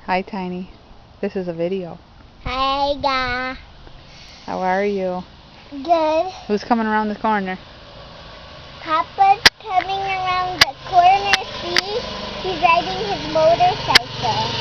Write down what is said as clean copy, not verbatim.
Hi, Tiny. This is a video. Hi, guys. How are you? Good. Who's coming around the corner? Papa's coming around the corner, see? He's riding his motorcycle.